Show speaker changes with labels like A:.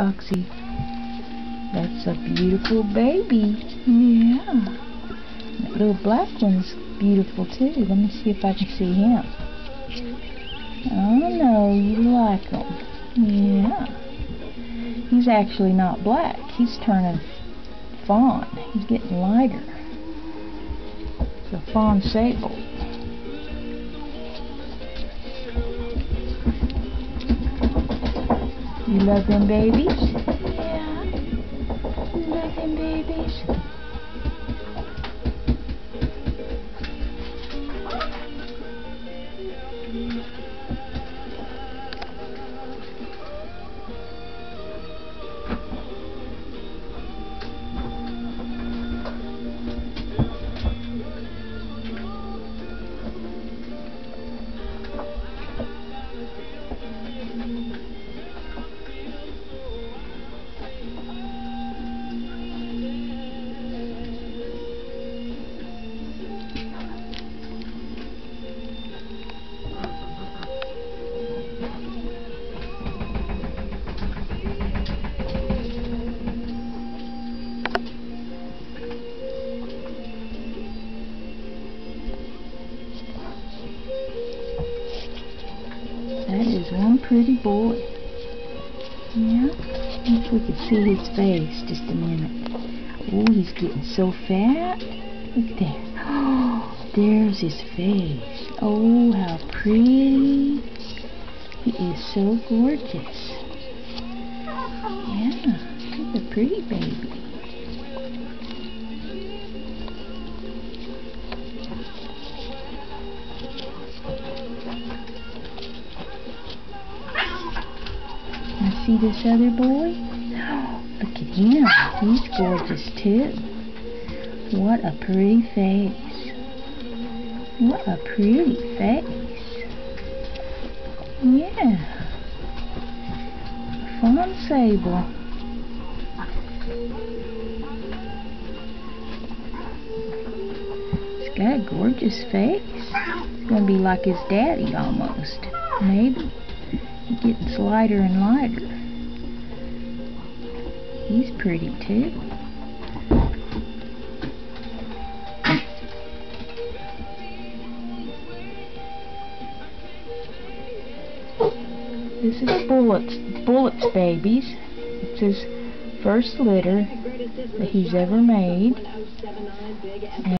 A: Foxy. That's a beautiful baby. Yeah. That little black one's beautiful too. Let me see if I can see him. Oh no, you like him. Yeah. He's actually not black. He's turning fawn. He's getting lighter. It's a fawn sable. You love them babies? Yeah. You love them babies? That is one pretty boy. Yeah? If we could see his face just a minute. Oh, he's getting so fat. Look at that. Oh, there's his face. Oh, how pretty. He is so gorgeous. Yeah, he's a pretty baby. Now see this other boy? Oh, look at him. He's gorgeous too. What a pretty face. What a pretty face. Yeah. Fawn sable. He's got a gorgeous face. It's gonna be like his daddy almost. Maybe. He's getting lighter and lighter. He's pretty too. This is Bullet's babies. It's his first litter that he's ever made.